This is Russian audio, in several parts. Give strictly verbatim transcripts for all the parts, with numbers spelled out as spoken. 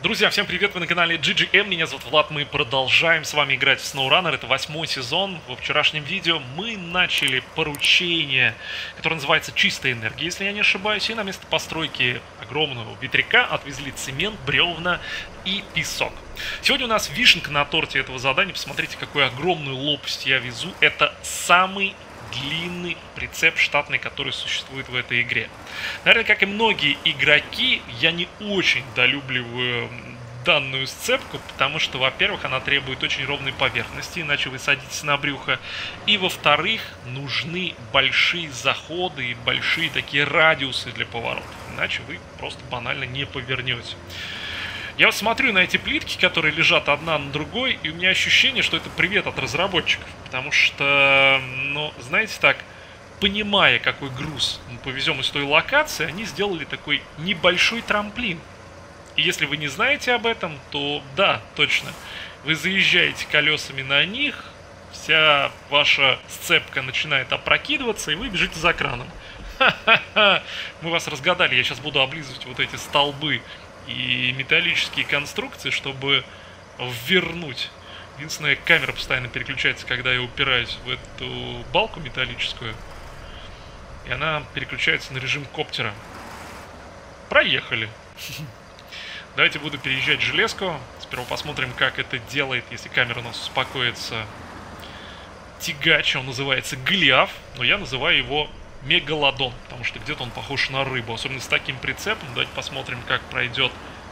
Друзья, всем привет, вы на канале джи джи эм, меня зовут Влад, мы продолжаем с вами играть в SnowRunner, это восьмой сезон. Во вчерашнем видео мы начали поручение, которое называется «Чистая энергия», если я не ошибаюсь, и на место постройки огромного ветряка отвезли цемент, бревна и песок. Сегодня у нас вишенка на торте этого задания, посмотрите, какую огромную лопасть я везу, это самый длинный прицеп штатный, который существует в этой игре. Наверное, как и многие игроки, я не очень долюбливаю данную сцепку, потому что, во-первых, она требует очень ровной поверхности, иначе вы садитесь на брюхо, и, во-вторых, нужны большие заходы и большие такие радиусы для поворотов, иначе вы просто банально не повернете. Я вот смотрю на эти плитки, которые лежат одна на другой, и у меня ощущение, что это привет от разработчиков. Потому что, ну, знаете так, понимая, какой груз мы повезем из той локации, они сделали такой небольшой трамплин. И если вы не знаете об этом, то да, точно. Вы заезжаете колесами на них, вся ваша сцепка начинает опрокидываться, и вы бежите за краном. Ха-ха-ха! Мы вас разгадали, я сейчас буду облизывать вот эти столбы и металлические конструкции, чтобы ввернуть. Единственное, камера постоянно переключается, когда я упираюсь в эту балку металлическую. И она переключается на режим коптера. Проехали. Давайте буду переезжать железку. Сперва посмотрим, как это делает, если камера у нас успокоится. Тягач, он называется Голиаф, но я называю его Мегалодон, потому что где-то он похож на рыбу, особенно с таким прицепом. Давайте посмотрим, как пройдет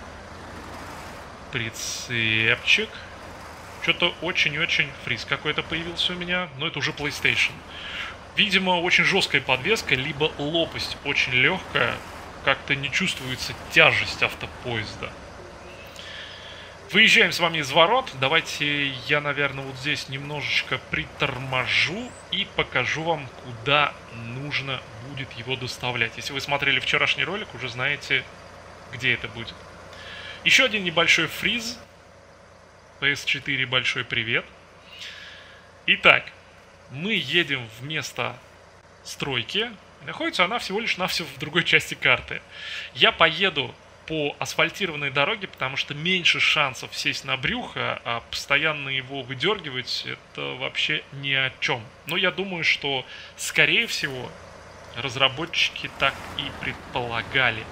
прицепчик. Что-то очень-очень фриз какой-то появился у меня, но это уже PlayStation. Видимо, очень жесткая подвеска, либо лопасть очень легкая, как-то не чувствуется тяжесть автопоезда. Выезжаем с вами из ворот. Давайте я, наверное, вот здесь немножечко приторможу и покажу вам, куда нужно будет его доставлять. Если вы смотрели вчерашний ролик, уже знаете, где это будет. Еще один небольшой фриз. пи эс четыре, большой привет. Итак, мы едем в место стройки. Находится она всего лишь навсего в другой части карты. Я поеду по асфальтированной дороге, потому что меньше шансов сесть на брюхо, а постоянно его выдергивать, это вообще ни о чем. Но я думаю, что, скорее всего, разработчики так и предполагали.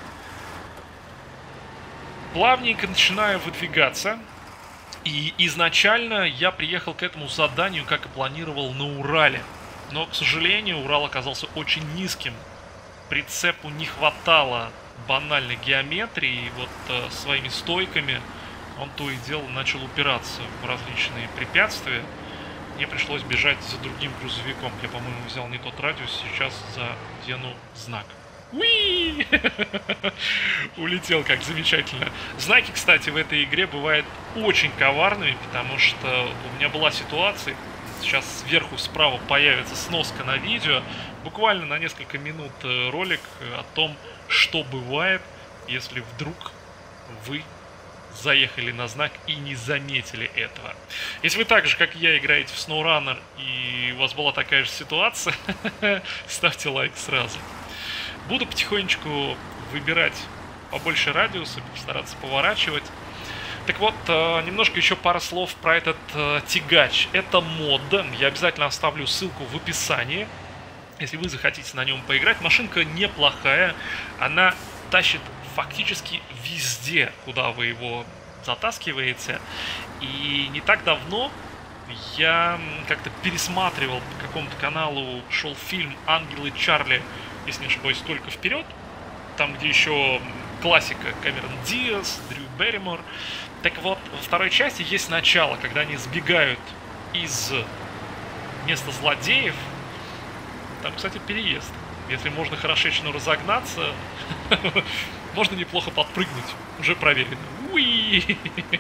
Плавненько начинаю выдвигаться. И изначально я приехал к этому заданию, как и планировал, на Урале. Но, к сожалению, Урал оказался очень низким. Прицепу не хватало банальной геометрии, и вот э, своими стойками он то и дело начал упираться в различные препятствия. Мне пришлось бежать за другим грузовиком. Я, по-моему, взял не тот радиус, сейчас задену знак. Уи! Улетел, как замечательно. Знаки, кстати, в этой игре бывают очень коварными, потому что у меня была ситуация, сейчас сверху справа появится сноска на видео, буквально на несколько минут ролик о том, что бывает, если вдруг вы заехали на знак и не заметили этого. Если вы так же, как и я, играете в SnowRunner и у вас была такая же ситуация, ставьте лайк сразу. Буду потихонечку выбирать побольше радиуса, постараться поворачивать. Так вот, немножко еще пара слов про этот тягач. Это мод, я обязательно оставлю ссылку в описании, если вы захотите на нем поиграть. Машинка неплохая, она тащит фактически везде, куда вы его затаскиваете. И не так давно я как-то пересматривал по какому-то каналу, шел фильм «Ангелы Чарли», если не ошибаюсь, «Только вперед», там, где еще классика Кэмерон Диас, Дрю Берримор. Так вот, во второй части есть начало, когда они сбегают из места злодеев. Там, кстати, переезд. Если можно хорошечно разогнаться, можно неплохо подпрыгнуть. Уже проверено. Уи!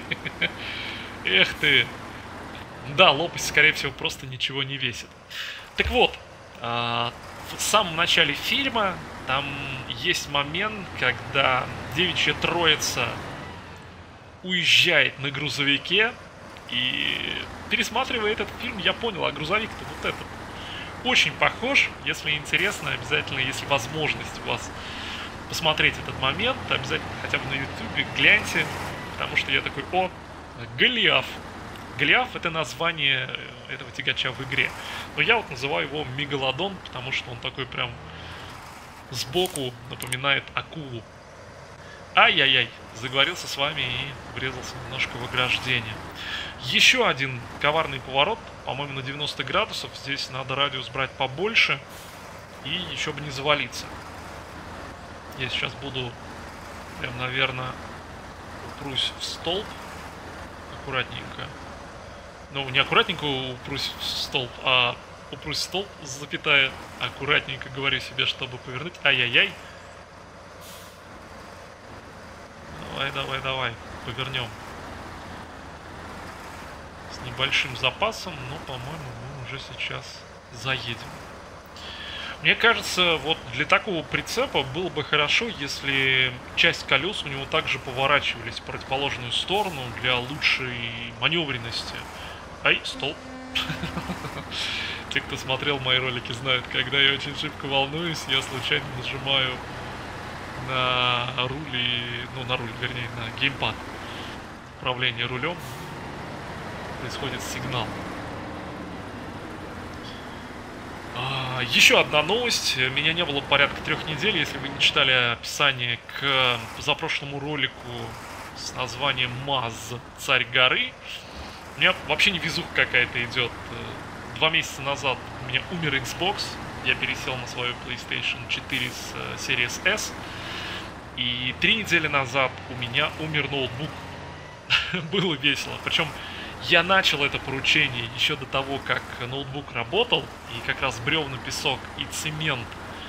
Эх ты! Да, лопасть, скорее всего, просто ничего не весит. Так вот, в самом начале фильма там есть момент, когда девичья троица уезжает на грузовике, и пересматривая этот фильм, я понял, а грузовик-то вот этот очень похож. Если интересно, обязательно, если возможность у вас посмотреть этот момент, обязательно хотя бы на ютубе гляньте. потому что я такой, о, Голиаф. Голиаф — это название этого тягача в игре. Но я вот называю его Мегалодон, потому что он такой прям сбоку напоминает акулу. Ай-яй-яй, заговорился с вами и врезался немножко в ограждение. Еще один коварный поворот, по-моему, на девяносто градусов. Здесь надо радиус брать побольше и еще бы не завалиться. Я сейчас буду прям, наверное, упрусь в столб. Аккуратненько. Ну, не аккуратненько упрусь в столб, а упрусь в столб, запятая. Аккуратненько говорю себе, чтобы повернуть. Ай-яй-яй. Давай, давай, давай. Повернем. С небольшим запасом, но, по-моему, мы уже сейчас заедем. Мне кажется, вот для такого прицепа было бы хорошо, если часть колес у него также поворачивались в противоположную сторону для лучшей маневренности. Ай, столб. Те, кто смотрел мои ролики, знают, когда я очень шибко волнуюсь, я случайно нажимаю на руль, и, ну на руль, вернее, на геймпад. Управление рулем. Происходит сигнал. А, еще одна новость. Меня не было порядка трех недель. Если вы не читали описание к позапрошлому ролику с названием МАЗ «Царь горы», у меня вообще не везуха какая-то идет. Два месяца назад у меня умер Xbox. Я пересел на свою PlayStation четыре с Series S. И три недели назад у меня умер ноутбук. Было весело. Причем я начал это поручение еще до того, как ноутбук работал. И как раз бревна, песок и цемент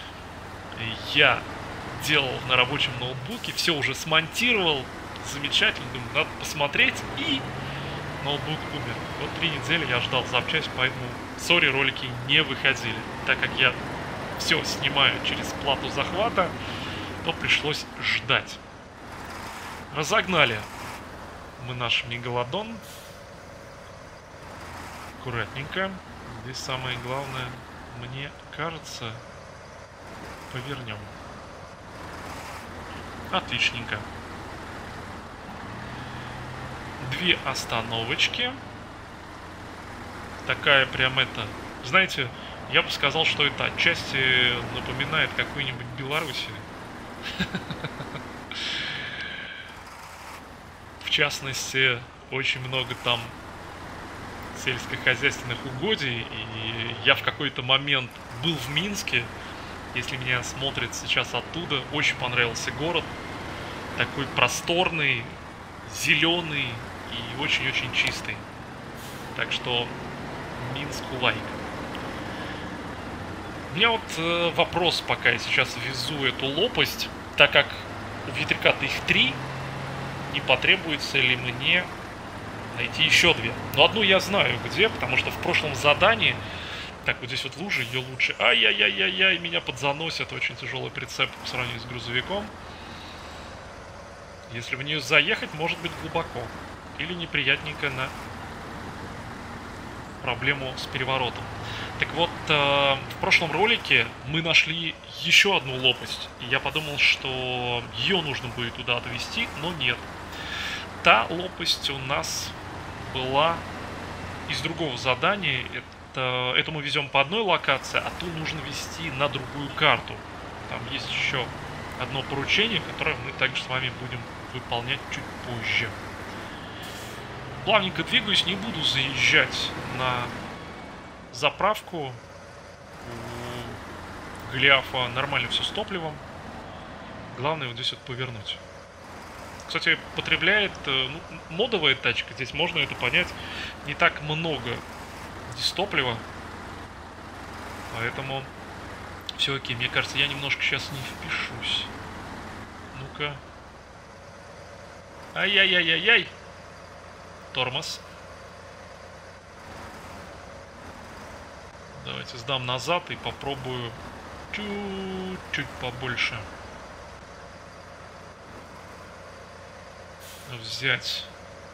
я делал на рабочем ноутбуке. Все уже смонтировал. Замечательно. Думаю, надо посмотреть. И ноутбук умер. Вот три недели я ждал запчасть, поэтому, сори, ролики не выходили. Так как я все снимаю через плату захвата, то пришлось ждать. Разогнали мы наш Мегалодон. Аккуратненько. Здесь самое главное, мне кажется, повернем. Отличненько. Две остановочки. Такая прям это... Знаете, я бы сказал, что это отчасти напоминает какую-нибудь Белоруссию. В частности, очень много там сельскохозяйственных угодий. И я в какой-то момент был в Минске. Если меня смотрят сейчас оттуда, очень понравился город. Такой просторный, зеленый и очень-очень чистый. Так что Минск лайк. У меня вот э, вопрос, пока я сейчас везу эту лопасть, так как у ветряка-то их три, не потребуется ли мне найти еще две. Но одну я знаю где, потому что в прошлом задании, так вот здесь вот лужа, ее лучше, ай-яй-яй-яй-яй, меня подзаносят, очень тяжелый прицеп по сравнению с грузовиком. Если в нее заехать, может быть глубоко. Или неприятненько на проблему с переворотом. Так вот, э, в прошлом ролике мы нашли еще одну лопасть. И я подумал, что ее нужно будет туда отвезти, но нет. Та лопасть у нас была из другого задания. Это, эту мы везем по одной локации, а ту нужно везти на другую карту. Там есть еще одно поручение, которое мы также с вами будем выполнять чуть позже. Плавненько двигаюсь, не буду заезжать на заправку. У Голиафа нормально все с топливом. Главное вот здесь вот повернуть. Кстати, потребляет, ну, модовая тачка, здесь можно это понять, не так много здесь топлива. Поэтому все окей. Мне кажется, я немножко сейчас не впишусь. Ну-ка. Ай-яй-яй-яй-яй. Тормоз. Давайте сдам назад и попробую чуть-чуть побольше взять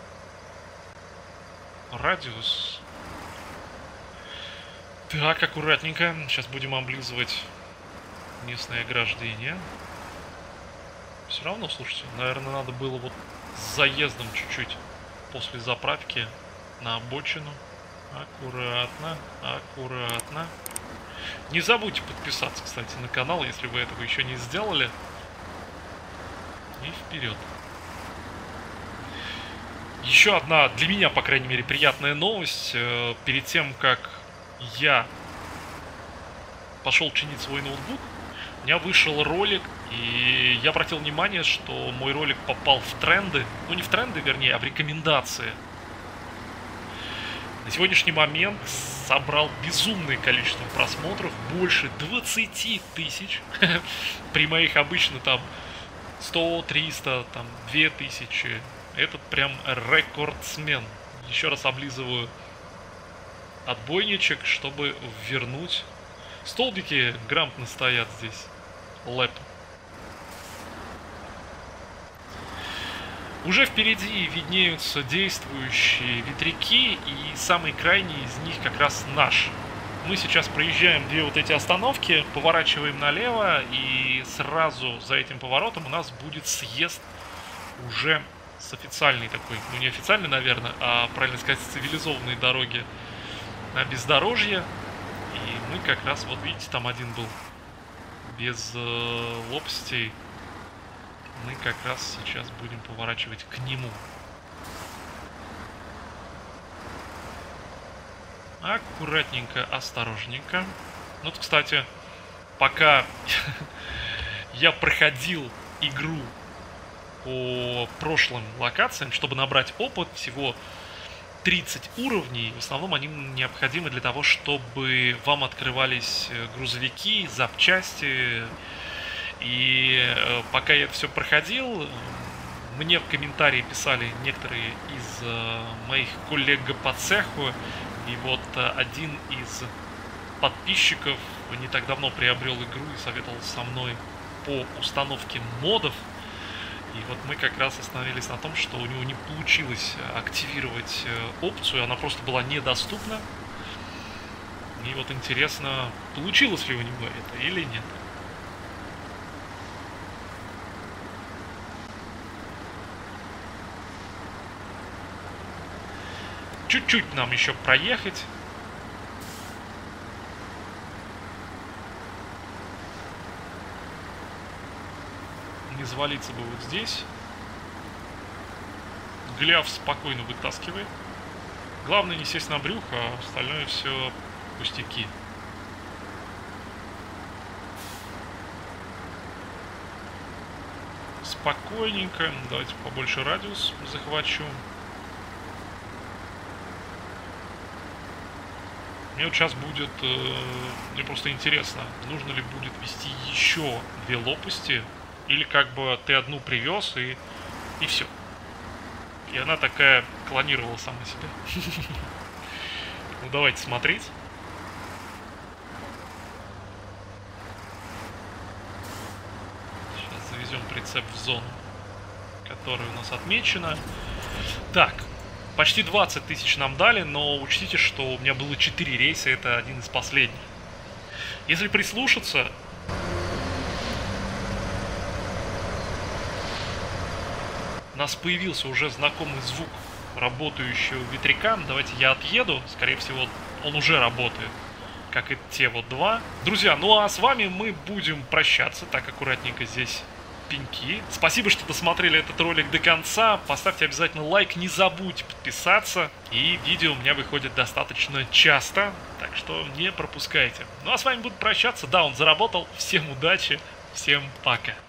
радиус. Так, аккуратненько. Сейчас будем облизывать местное ограждение. Все равно, слушайте, наверное, надо было вот с заездом чуть-чуть после заправки на обочину. Аккуратно, аккуратно. Не забудьте подписаться, кстати, на канал, если вы этого еще не сделали. И вперед. Еще одна, для меня, по крайней мере, приятная новость. Перед тем, как я пошел чинить свой ноутбук, у меня вышел ролик, и я обратил внимание, что мой ролик попал в тренды. Ну, не в тренды, вернее, а в рекомендации. На сегодняшний момент собрал безумное количество просмотров, больше двадцати тысяч. При моих обычно там сто, триста, там две тысячи. Этот прям рекордсмен. Еще раз облизываю отбойничек, чтобы вернуть. Столбики грамотно стоят здесь. Лэп. Уже впереди виднеются действующие ветряки, и самый крайний из них как раз наш. Мы сейчас проезжаем две вот эти остановки, поворачиваем налево, и сразу за этим поворотом у нас будет съезд уже с официальной такой, ну не официальной, наверное, а, правильно сказать, с цивилизованной дороги на бездорожье. И мы как раз, вот видите, там один был без э, лопастей. Мы как раз сейчас будем поворачивать к нему. Аккуратненько, осторожненько. Ну, вот, кстати, пока я проходил игру по прошлым локациям, чтобы набрать опыт, всего тридцать уровней. В основном они необходимы для того, чтобы вам открывались грузовики, запчасти. И э, пока я это все проходил, мне в комментарии писали некоторые из э, моих коллег по цеху. И вот э, один из подписчиков не так давно приобрел игру и советовал со мной по установке модов. И вот мы как раз остановились на том, что у него не получилось активировать э, опцию, она просто была недоступна. И вот интересно, получилось ли у него это или нет. Чуть-чуть нам еще проехать. Не завалиться бы вот здесь. Гляв спокойно вытаскивает. Главное не сесть на брюхо, а остальное все пустяки. Спокойненько. Давайте побольше радиус захвачу. Мне вот сейчас будет, э, мне просто интересно, нужно ли будет вести еще две лопасти, или как бы ты одну привез и, и все. И она такая клонировала сама себя. Ну давайте смотреть. Сейчас завезем прицеп в зону, которая у нас отмечена. Так. Почти двадцать тысяч нам дали, но учтите, что у меня было четыре рейса, это один из последних. Если прислушаться... У нас появился уже знакомый звук работающего ветряка. Давайте я отъеду, скорее всего он уже работает, как и те вот два. Друзья, ну а с вами мы будем прощаться, так аккуратненько здесь... пеньки. Спасибо, что досмотрели этот ролик до конца. Поставьте обязательно лайк, не забудьте подписаться. И видео у меня выходит достаточно часто, так что не пропускайте. Ну а с вами буду прощаться. Да, он заработал. Всем удачи, всем пока.